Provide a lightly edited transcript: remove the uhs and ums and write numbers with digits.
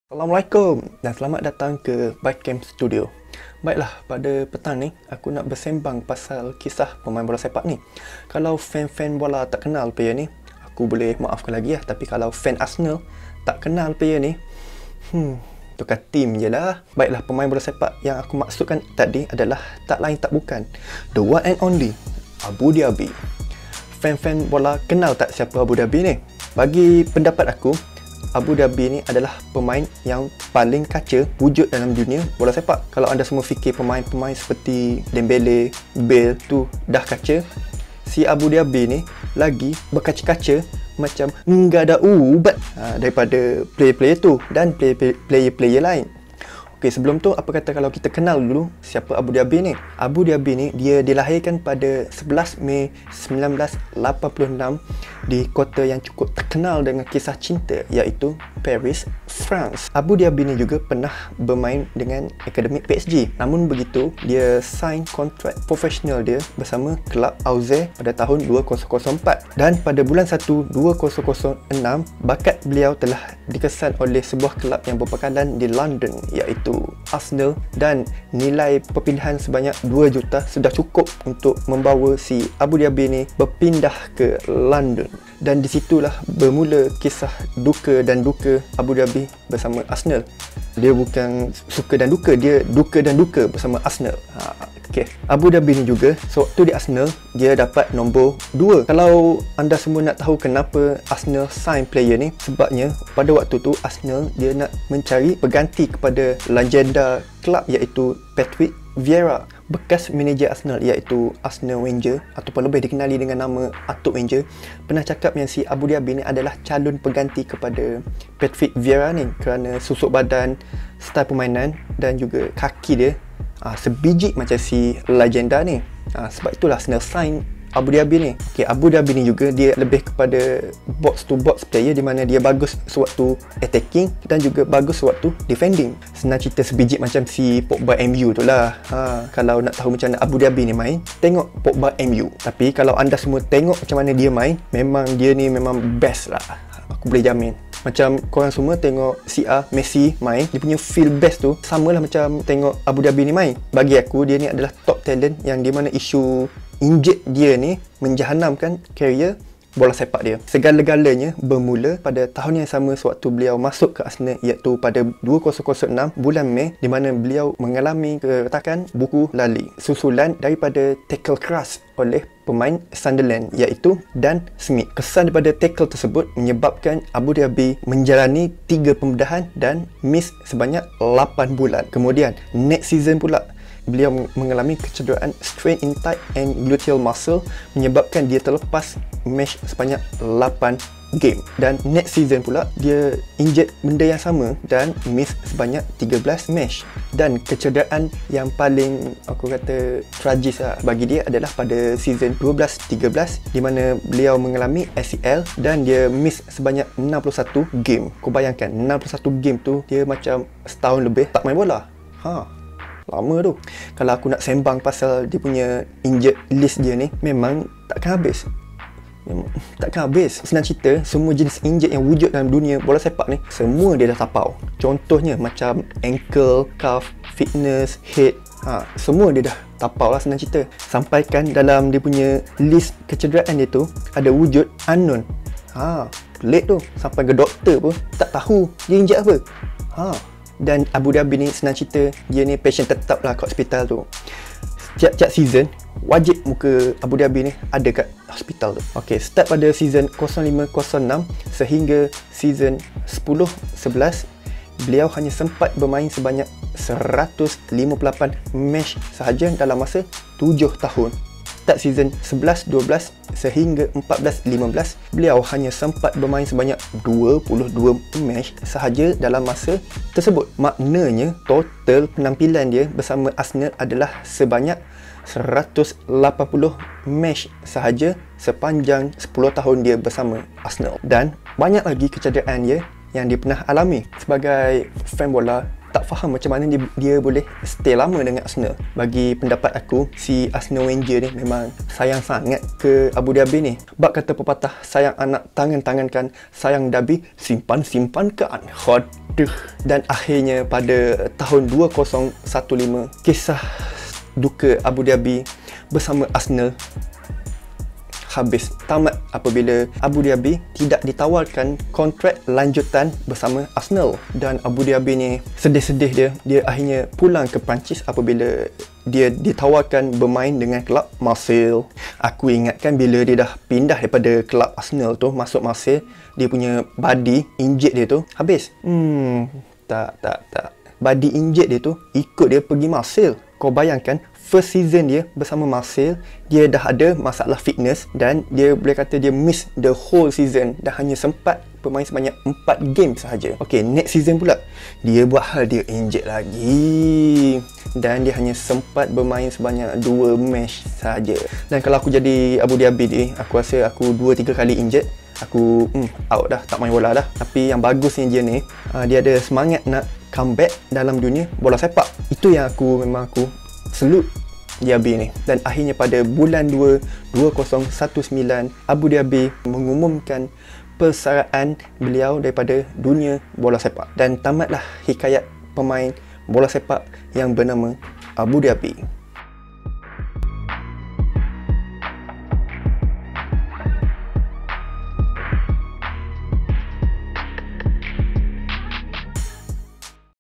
Assalamualaikum dan selamat datang ke Bytecam Studio. Baiklah, pada petang ni aku nak bersembang pasal kisah pemain bola sepak ni. Kalau fan-fan bola tak kenal player ni, aku boleh maafkan lagi lah. Tapi kalau fan Arsenal tak kenal player ni, tukar tim je lah. Baiklah, pemain bola sepak yang aku maksudkan tadi adalah tak lain tak bukan the one and only Abu Dhabi. Fan-fan bola kenal tak siapa Abu Dhabi ni? Bagi pendapat aku, Abu Dhabi ni adalah pemain yang paling kaca wujud dalam dunia bola sepak. Kalau anda semua fikir pemain-pemain seperti Dembele, Bale tu dah kaca, si Abu Dhabi ni lagi berkaca-kaca macam enggak ada ubat daripada player-player tu dan player-player lain. Okey, sebelum tu apa kata kalau kita kenal dulu siapa Abu Dhabi ni? Abu Dhabi ni dia dilahirkan pada 11 Mei 1986 di kota yang cukup terkenal dengan kisah cinta iaitu Paris, France. Abu Dhabi ni juga pernah bermain dengan akademik PSG. Namun begitu, dia sign kontrak profesional dia bersama kelab Auxerre pada tahun 2004 dan pada bulan 1 2006 bakat beliau telah dikesan oleh sebuah kelab yang berpangkalan di London iaitu Arsenal dan nilai perpindahan sebanyak 2 juta sudah cukup untuk membawa si Abu Dhabi ni berpindah ke London. Dan disitulah bermula kisah duka dan duka Abu Dhabi bersama Arsenal. Dia bukan suka dan duka, dia duka dan duka bersama Arsenal. Okay. Abu Dhabi ni juga sewaktu di Arsenal dia dapat nombor 2. Kalau anda semua nak tahu kenapa Arsenal sign player ni, sebabnya pada waktu tu Arsenal dia nak mencari pengganti kepada legenda kelab iaitu Patrick Vieira. Bekas manager Arsenal iaitu Arsene Wenger ataupun lebih dikenali dengan nama Atuk Wenger pernah cakap yang si Abu Dhabi ni adalah calon pengganti kepada Patrick Vieira ni kerana susuk badan, style permainan dan juga kaki dia sebiji macam si legenda ni. Sebab itulah Arsenal sign Abu Dhabi ni. Okay, Abu Dhabi ni juga dia lebih kepada box to box player di mana dia bagus sewaktu attacking dan juga bagus sewaktu defending. Senang cerita sebiji macam si Pogba MU tu lah. Kalau nak tahu macam mana Abu Dhabi ni main, tengok Pogba MU. Tapi kalau anda semua tengok macam mana dia main, memang dia ni memang best lah. Aku boleh jamin. Macam korang semua tengok Messi main, dia punya feel best tu samalah macam tengok Abu Dhabi ni main. Bagi aku, dia ni adalah top talent yang di mana isu injet dia ni menjahanamkan karier bola sepak dia. Segala-galanya bermula pada tahun yang sama sewaktu beliau masuk ke Arsenal iaitu pada 2006 bulan Mei di mana beliau mengalami keretakan buku lali susulan daripada tackle keras oleh pemain Sunderland iaitu Dan Smith. Kesan daripada tackle tersebut menyebabkan Abu Dhabi menjalani 3 pembedahan dan miss sebanyak 8 bulan. Kemudian next season pula beliau mengalami kecederaan strain in thigh and gluteal muscle menyebabkan dia terlepas match sebanyak 8 game. Dan next season pula dia injured benda yang sama dan miss sebanyak 13 match. Dan kecederaan yang paling aku kata tragis bagi dia adalah pada season 12-13 di mana beliau mengalami ACL dan dia miss sebanyak 61 game. Kau bayangkan 61 game tu dia macam setahun lebih tak main bola. Lama tu. Kalau aku nak sembang pasal dia punya injured list dia ni, memang takkan habis. Senang cerita, semua jenis injured yang wujud dalam dunia bola sepak ni, semua dia dah tapau. Contohnya macam ankle, calf, fitness, head, semua dia dah tapau lah senang cerita. Sampaikan dalam dia punya list kecederaan dia tu ada wujud unknown. Pelik tu. Sampai ke doktor pun tak tahu dia injured apa. Dan Abu Dhabi ni senang cerita, dia ni patient tetap lah kat hospital tu. Setiap season wajib muka Abu Dhabi ni ada kat hospital tu. Okay, start pada season 05-06 sehingga season 10-11 beliau hanya sempat bermain sebanyak 158 match sahaja dalam masa 7 tahun. Start season 11-12 sehingga 14-15 beliau hanya sempat bermain sebanyak 22 match sahaja dalam masa tersebut. Maknanya total penampilan dia bersama Arsenal adalah sebanyak 180 match sahaja sepanjang 10 tahun dia bersama Arsenal. Dan banyak lagi kecederaan dia yang dia pernah alami. Sebagai fan bola, tak faham macam mana dia boleh stay lama dengan Arsenal. Bagi pendapat aku, si Arsene Wenger ni memang sayang sangat ke Abu Dhabi ni. Bab kata pepatah, sayang anak tangan-tangankan, sayang Dhabi simpan-simpankan. Aduh. Dan akhirnya pada tahun 2015, kisah duka Abu Dhabi bersama Arsenal habis, tamat apabila Abu Dhabi tidak ditawarkan kontrak lanjutan bersama Arsenal. Dan Abu Dhabi ni sedih-sedih dia akhirnya pulang ke Perancis apabila dia ditawarkan bermain dengan kelab Marseille. Aku ingatkan bila dia dah pindah daripada kelab Arsenal tu masuk Marseille, dia punya body injet dia tu habis. Tak. Body injet dia tu ikut dia pergi Marseille. Kau bayangkan, first season dia bersama Marseille, dia dah ada masalah fitness dan dia boleh kata dia miss the whole season dan hanya sempat bermain sebanyak 4 game sahaja. Okay, next season pula dia buat hal dia injet lagi dan dia hanya sempat bermain sebanyak 2 match sahaja. Dan kalau aku jadi Abu Dhabi ni, aku rasa aku 2-3 kali injet, aku out dah, tak main bola dah. Tapi yang bagusnya dia ni, dia ada semangat nak comeback dalam dunia bola sepak. Itu yang aku salute Dhabi ni. Dan akhirnya pada bulan 2 2019, Abu Dhabi mengumumkan persaraan beliau daripada dunia bola sepak dan tamatlah hikayat pemain bola sepak yang bernama Abu Dhabi.